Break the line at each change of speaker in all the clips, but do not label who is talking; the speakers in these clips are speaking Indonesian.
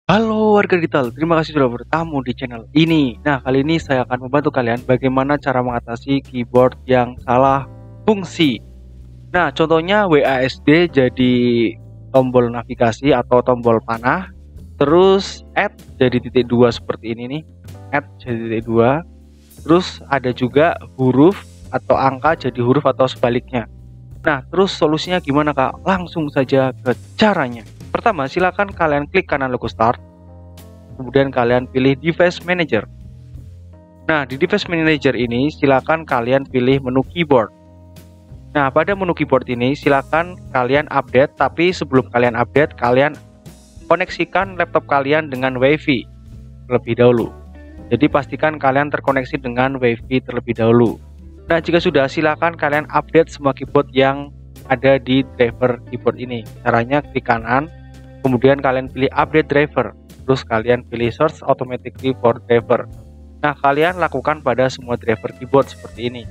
Halo warga digital, terima kasih sudah bertamu di channel ini. Nah, kali ini saya akan membantu kalian bagaimana cara mengatasi keyboard yang salah fungsi. Nah, contohnya WASD jadi tombol navigasi atau tombol panah, terus add jadi titik dua seperti ini nih, add jadi titik dua. Terus ada juga huruf atau angka jadi huruf atau sebaliknya. Nah, terus solusinya gimana Kak? Langsung saja ke caranya. Pertama, silakan kalian klik kanan logo start, kemudian kalian pilih device manager. Nah, di device manager ini silakan kalian pilih menu keyboard. Nah, pada menu keyboard ini silakan kalian update, tapi sebelum kalian update, kalian koneksikan laptop kalian dengan WiFi terlebih dahulu. Jadi pastikan kalian terkoneksi dengan WiFi terlebih dahulu. Nah, jika sudah, silakan kalian update semua keyboard yang ada di driver keyboard ini. Caranya klik kanan, kemudian kalian pilih update driver, terus kalian pilih search automatically for driver. Nah, kalian lakukan pada semua driver keyboard seperti ini.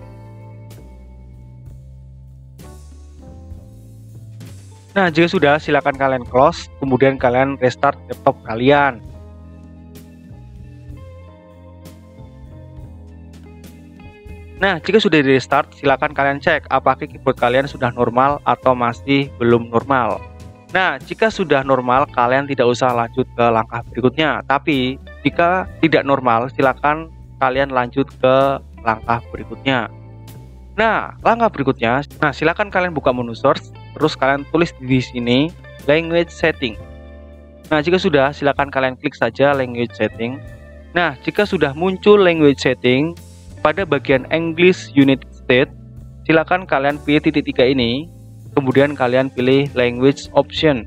Nah, jika sudah, silakan kalian close, kemudian kalian restart laptop kalian. Nah, jika sudah di restart, silakan kalian cek apakah keyboard kalian sudah normal atau masih belum normal. Nah, jika sudah normal, kalian tidak usah lanjut ke langkah berikutnya. Tapi, jika tidak normal, silakan kalian lanjut ke langkah berikutnya. Nah, langkah berikutnya, silakan kalian buka menu source, terus kalian tulis di sini language setting. Nah, jika sudah, silakan kalian klik saja language setting. Nah, jika sudah muncul language setting, pada bagian English United States, silakan kalian pilih titik 3 ini, kemudian kalian pilih language option.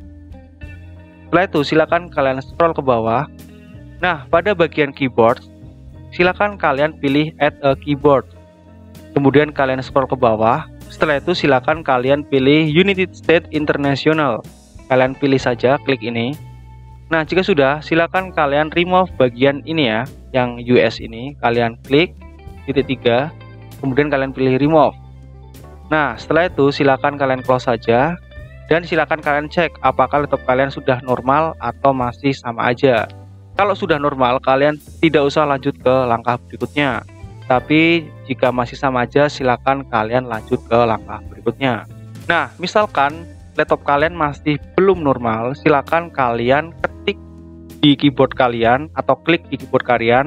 Setelah itu silakan kalian scroll ke bawah. Nah, pada bagian keyboard, silakan kalian pilih add a keyboard, kemudian kalian scroll ke bawah. Setelah itu silakan kalian pilih United States International, kalian pilih saja, klik ini. Nah, jika sudah, silakan kalian remove bagian ini ya, yang US ini, kalian klik titik 3, kemudian kalian pilih remove. Nah, setelah itu silakan kalian close saja, dan silakan kalian cek apakah laptop kalian sudah normal atau masih sama aja. Kalau sudah normal, kalian tidak usah lanjut ke langkah berikutnya. Tapi jika masih sama aja, silakan kalian lanjut ke langkah berikutnya. Nah, misalkan laptop kalian masih belum normal, silakan kalian ketik di keyboard kalian atau klik di keyboard kalian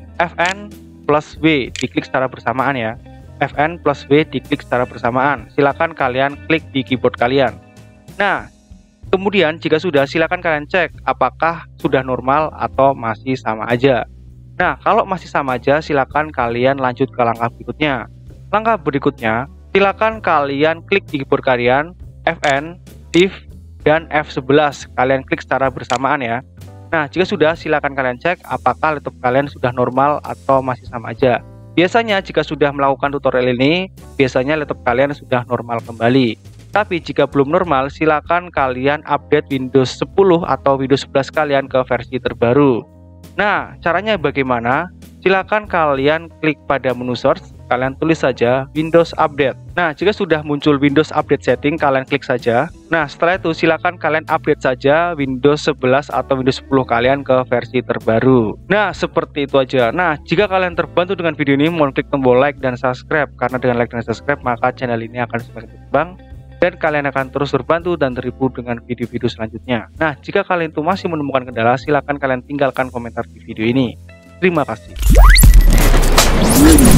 Fn plus W, diklik secara bersamaan ya. Fn plus W diklik secara bersamaan. Silakan kalian klik di keyboard kalian. Nah, kemudian jika sudah, silakan kalian cek apakah sudah normal atau masih sama aja. Nah, kalau masih sama aja, silakan kalian lanjut ke langkah berikutnya. Langkah berikutnya, silakan kalian klik di keyboard kalian Fn, Shift, dan F11. Kalian klik secara bersamaan ya. Nah, jika sudah, silakan kalian cek apakah laptop kalian sudah normal atau masih sama aja. Biasanya jika sudah melakukan tutorial ini, biasanya laptop kalian sudah normal kembali. Tapi jika belum normal, silakan kalian update Windows 10 atau Windows 11 kalian ke versi terbaru. Nah, caranya bagaimana? Silakan kalian klik pada menu source, kalian tulis saja Windows Update. Nah, jika sudah muncul Windows Update setting, kalian klik saja. Nah, setelah itu silakan kalian update saja Windows 11 atau Windows 10 kalian ke versi terbaru. Nah, seperti itu aja. Nah, jika kalian terbantu dengan video ini, mohon klik tombol like dan subscribe, karena dengan like dan subscribe maka channel ini akan semakin berkembang dan kalian akan terus terbantu dan terhibur dengan video-video selanjutnya. Nah, jika kalian itu masih menemukan kendala, silakan kalian tinggalkan komentar di video ini. Terima kasih.